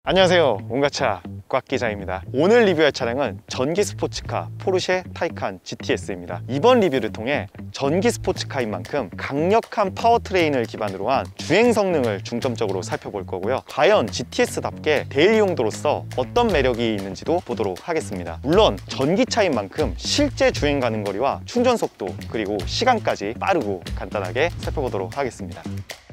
안녕하세요, 온가차 꽉 기자입니다. 오늘 리뷰할 차량은 전기 스포츠카 포르쉐 타이칸 GTS입니다. 이번 리뷰를 통해 전기 스포츠카인 만큼 강력한 파워트레인을 기반으로 한 주행 성능을 중점적으로 살펴볼 거고요. 과연 GTS답게 데일리 용도로서 어떤 매력이 있는지도 보도록 하겠습니다. 물론 전기차인 만큼 실제 주행 가는 거리와 충전 속도 그리고 시간까지 빠르고 간단하게 살펴보도록 하겠습니다.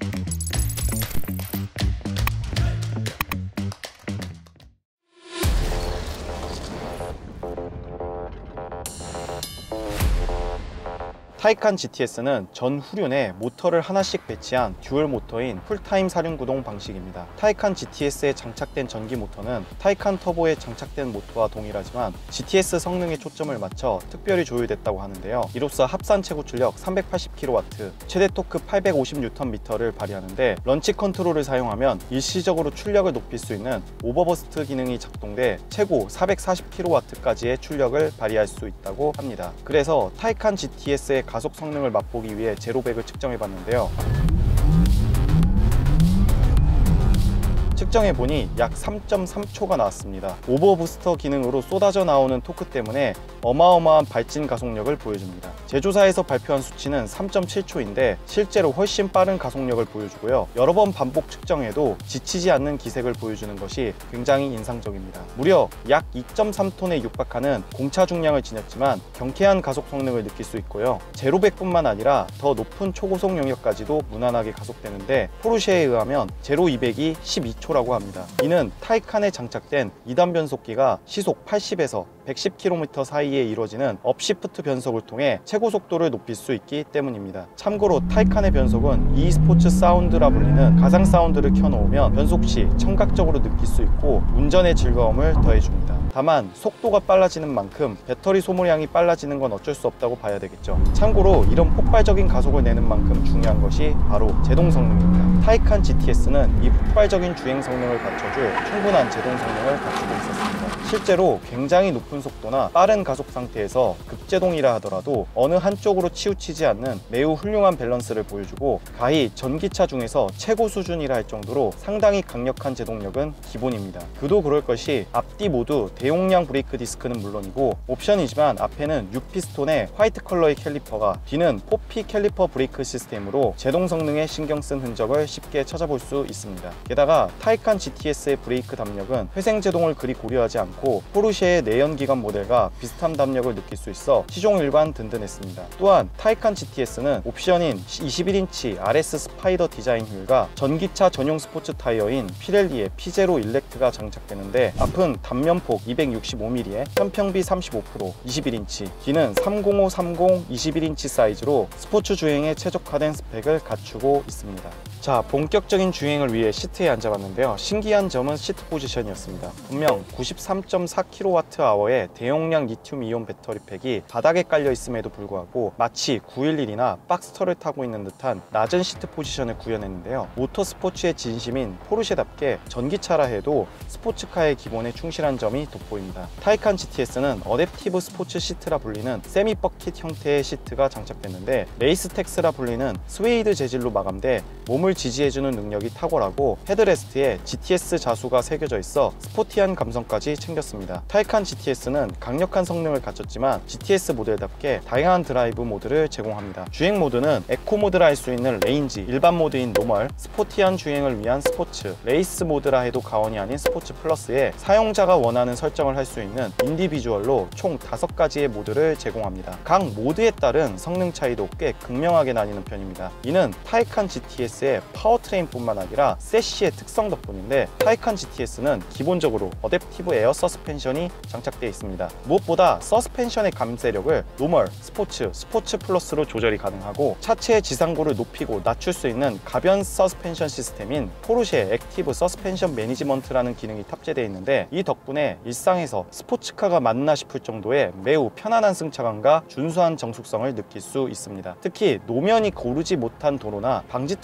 타이칸 GTS는 전 후륜에 모터를 하나씩 배치한 듀얼 모터인 풀타임 사륜구동 방식입니다. 타이칸 GTS에 장착된 전기 모터는 타이칸 터보에 장착된 모터와 동일하지만 GTS 성능에 초점을 맞춰 특별히 조율됐다고 하는데요. 이로써 합산 최고 출력 380kW, 최대 토크 850Nm를 발휘하는데 런치 컨트롤을 사용하면 일시적으로 출력을 높일 수 있는 오버버스트 기능이 작동돼 최고 440kW까지의 출력을 발휘할 수 있다고 합니다. 그래서 타이칸 GTS의 가속 성능을 맛보기 위해 제로백을 측정해 봤는데요. 측정해보니 약 3.3초가 나왔습니다. 오버부스터 기능으로 쏟아져 나오는 토크 때문에 어마어마한 발진 가속력을 보여줍니다. 제조사에서 발표한 수치는 3.7초인데 실제로 훨씬 빠른 가속력을 보여주고요. 여러 번 반복 측정해도 지치지 않는 기색을 보여주는 것이 굉장히 인상적입니다. 무려 약 2.3톤에 육박하는 공차 중량을 지녔지만 경쾌한 가속 성능을 느낄 수 있고요. 제로백뿐만 아니라 더 높은 초고속 영역까지도 무난하게 가속되는데 포르쉐에 의하면 제로 200이 12초라고 합니다. 이는 타이칸에 장착된 2단 변속기가 시속 80에서 110km 사이에 이루어지는 업시프트 변속을 통해 최고 속도를 높일 수 있기 때문입니다. 참고로 타이칸의 변속은 e스포츠 사운드라 불리는 가상 사운드를 켜놓으면 변속 시 청각적으로 느낄 수 있고 운전의 즐거움을 더해줍니다. 다만 속도가 빨라지는 만큼 배터리 소모량이 빨라지는 건 어쩔 수 없다고 봐야 되겠죠. 참고로 이런 폭발적인 가속을 내는 만큼 중요한 것이 바로 제동 성능입니다. 타이칸 GTS는 이 폭발적인 주행 성능을 갖춰줄 충분한 제동 성능을 갖추고 있었습니다. 실제로 굉장히 높은 속도나 빠른 가속 상태에서 급제동이라 하더라도 어느 한쪽으로 치우치지 않는 매우 훌륭한 밸런스를 보여주고 가히 전기차 중에서 최고 수준이라 할 정도로 상당히 강력한 제동력은 기본입니다. 그도 그럴 것이 앞뒤 모두 대용량 브레이크 디스크는 물론이고 옵션이지만 앞에는 6피스톤의 화이트 컬러의 캘리퍼가 뒤는 4P 캘리퍼 브레이크 시스템으로 제동 성능에 신경 쓴 흔적을 쉽게 찾아볼 수 있습니다. 게다가 타이칸 GTS의 브레이크 담력은 회생 제동을 그리 고려하지 않고 포르쉐의 내연기관 모델과 비슷한 담력을 느낄 수 있어 시종 일관 든든했습니다. 또한 타이칸 GTS는 옵션인 21인치 RS 스파이더 디자인 휠과 전기차 전용 스포츠 타이어인 피렐리의 P0 일렉트가 장착되는데 앞은 단면폭 265mm에 편평비 35%, 21인치, 뒤는 30530 21인치 사이즈로 스포츠 주행에 최적화된 스펙을 갖추고 있습니다. 자, 본격적인 주행을 위해 시트에 앉아봤는데요. 신기한 점은 시트 포지션이었습니다. 분명 93.4kWh의 대용량 리튬 이온 배터리 팩이 바닥에 깔려 있음에도 불구하고 마치 911이나 박스터를 타고 있는 듯한 낮은 시트 포지션을 구현했는데요. 모터 스포츠의 진심인 포르쉐답게 전기차라 해도 스포츠카의 기본에 충실한 점이 돋보입니다. 타이칸 GTS는 어댑티브 스포츠 시트라 불리는 세미 버킷 형태의 시트가 장착됐는데 레이스텍스라 불리는 스웨이드 재질로 마감돼 몸을 지지해주는 능력이 탁월하고 헤드레스트에 GTS 자수가 새겨져 있어 스포티한 감성까지 챙겼습니다. 타이칸 GTS는 강력한 성능을 갖췄지만 GTS 모델답게 다양한 드라이브 모드를 제공합니다. 주행 모드는 에코 모드라 할 수 있는 레인지, 일반 모드인 노멀, 스포티한 주행을 위한 스포츠, 레이스 모드라 해도 과언이 아닌 스포츠 플러스에 사용자가 원하는 설정을 할 수 있는 인디비주얼로 총 5가지의 모드를 제공합니다. 각 모드에 따른 성능 차이도 꽤 극명하게 나뉘는 편입니다. 이는 타이칸 GTS의 파워트레인뿐만 아니라 세시의 특성 덕분인데 타이칸 GTS는 기본적으로 어댑티브 에어 서스펜션이 장착되어 있습니다. 무엇보다 서스펜션의 감쇄력을 노멀, 스포츠, 스포츠 플러스로 조절이 가능하고 차체의 지상고를 높이고 낮출 수 있는 가변 서스펜션 시스템인 포르쉐 액티브 서스펜션 매니지먼트라는 기능이 탑재되어 있는데 이 덕분에 일상에서 스포츠카가 맞나 싶을 정도의 매우 편안한 승차감과 준수한 정숙성을 느낄 수 있습니다. 특히 노면이 고르지 못한 도로나 방지턱을 넘을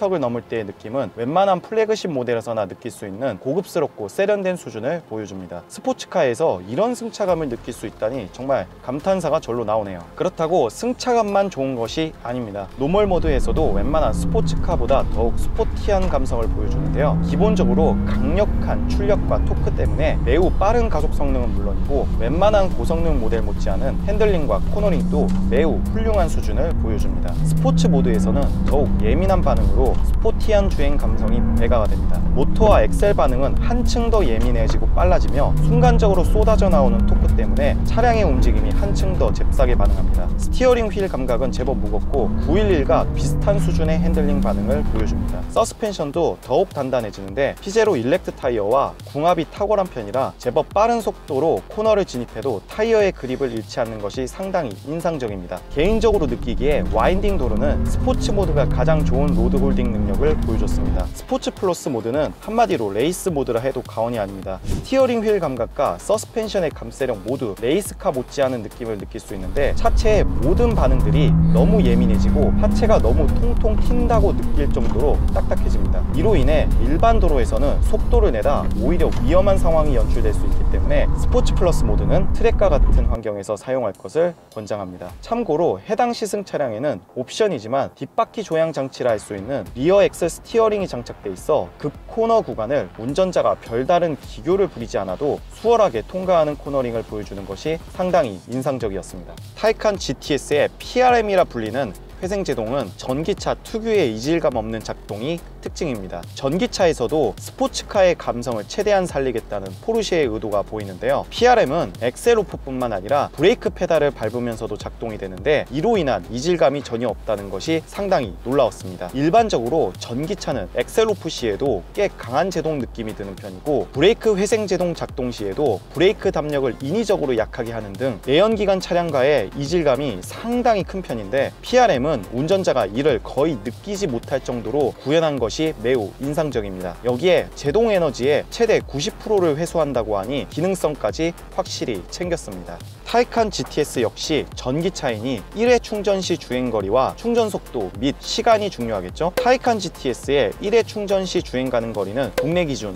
때의 느낌은 웬만한 플래그십 모델에서나 느낄 수 있는 고급스럽고 세련된 수준을 보여줍니다. 스포츠카에서 이런 승차감을 느낄 수 있다니 정말 감탄사가 절로 나오네요. 그렇다고 승차감만 좋은 것이 아닙니다. 노멀 모드에서도 웬만한 스포츠카보다 더욱 스포티한 감성을 보여주는데요. 기본적으로 강력한 출력과 토크 때문에 매우 빠른 가속 성능은 물론이고 웬만한 고성능 모델 못지않은 핸들링과 코너링도 매우 훌륭한 수준을 보여줍니다. 스포츠 모드에서는 더욱 예민한 반응으로 스포티한 주행 감성이 배가가 됩니다. 모터와 엑셀 반응은 한층 더 예민해지고 빨라지며 순간적으로 쏟아져 나오는 토크 때문에 차량의 움직임이 한층 더 잽싸게 반응합니다. 스티어링 휠 감각은 제법 무겁고 911과 비슷한 수준의 핸들링 반응을 보여줍니다. 서스펜션도 더욱 단단해지는데 피제로 일렉트 타이어와 궁합이 탁월한 편이라 제법 빠른 속도로 코너를 진입해도 타이어의 그립을 잃지 않는 것이 상당히 인상적입니다. 개인적으로 느끼기에 와인딩 도로는 스포츠 모드가 가장 좋은 로드 홀딩 능력을 보여줬습니다. 스포츠 플러스 모드는 한마디로 레이스 모드라 해도 과언이 아닙니다. 스티어링 휠 감각과 서스펜션의 감쇄력 모두 레이스카 못지않은 느낌을 느낄 수 있는데 차체의 모든 반응들이 너무 예민해지고 하체가 너무 통통 튄다고 느낄 정도로 딱딱해집니다. 이로 인해 일반 도로에서는 속도를 내다 오히려 위험한 상황이 연출될 수 있기 때문에 스포츠 플러스 모드는 트랙과 같은 환경에서 사용할 것을 권장합니다. 참고로 해당 시승 차량에는 옵션이지만 뒷바퀴 조향 장치라 할 수 있는 리어 엑셀 스티어링이 장착돼 있어 급 코너 구간을 운전자가 별다른 기교를 부리지 않아도 수월하게 통과하는 코너링을 보여주는 것이 상당히 인상적이었습니다. 타이칸 GTS의 PRM이라 불리는 회생제동은 전기차 특유의 이질감 없는 작동이 특징입니다. 전기차에서도 스포츠카의 감성을 최대한 살리겠다는 포르쉐의 의도가 보이는데요. PRM은 엑셀오프뿐만 아니라 브레이크 페달을 밟으면서도 작동이 되는데 이로 인한 이질감이 전혀 없다는 것이 상당히 놀라웠습니다. 일반적으로 전기차는 엑셀오프 시에도 꽤 강한 제동 느낌이 드는 편이고 브레이크 회생제동 작동 시에도 브레이크 담력을 인위적으로 약하게 하는 등 내연기관 차량과의 이질감이 상당히 큰 편인데 PRM은 운전자가 이를 거의 느끼지 못할 정도로 구현한 것이 매우 인상적입니다. 여기에 제동 에너지의 최대 90%를 회수한다고 하니 기능성까지 확실히 챙겼습니다. 타이칸 GTS 역시 전기차이니 1회 충전 시 주행거리와 충전 속도 및 시간이 중요하겠죠. 타이칸 GTS의 1회 충전 시 주행 가는 거리는 국내 기준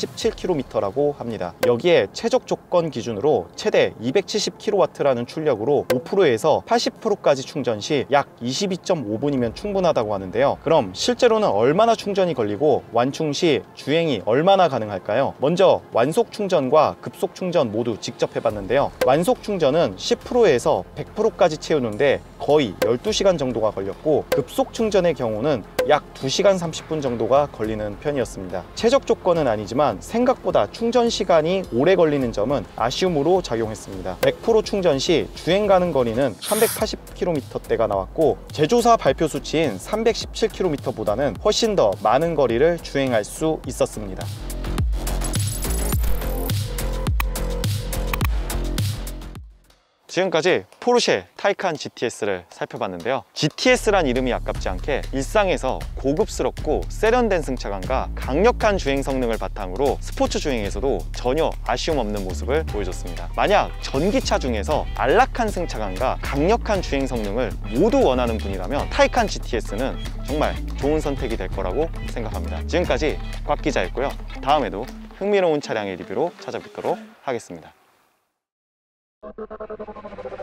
317km라고 합니다. 여기에 최적 조건 기준으로 최대 270kW라는 출력으로 5%에서 80%까지 충전 시 약 22.5분이면 충분하다고 하는데요. 그럼 실제로는 얼마나 충전이 걸리고 완충 시 주행이 얼마나 가능할까요? 먼저 완속 충전과 급속 충전 모두 직접 해봤는데요. 완속 충전은 10%에서 100%까지 채우는데 거의 12시간 정도가 걸렸고 급속 충전의 경우는 약 2시간 30분 정도가 걸리는 편이었습니다. 최적 조건은 아니지만 생각보다 충전 시간이 오래 걸리는 점은 아쉬움으로 작용했습니다. 100% 충전 시 주행 가는 거리는 380km대가 나왔고 제조사 발표 수치인 317km보다는 훨씬 더 많은 거리를 주행할 수 있었습니다. 지금까지 포르쉐 타이칸 GTS를 살펴봤는데요. GTS란 이름이 아깝지 않게 일상에서 고급스럽고 세련된 승차감과 강력한 주행 성능을 바탕으로 스포츠 주행에서도 전혀 아쉬움 없는 모습을 보여줬습니다. 만약 전기차 중에서 안락한 승차감과 강력한 주행 성능을 모두 원하는 분이라면 타이칸 GTS는 정말 좋은 선택이 될 거라고 생각합니다. 지금까지 곽 기자였고요. 다음에도 흥미로운 차량의 리뷰로 찾아뵙도록 하겠습니다.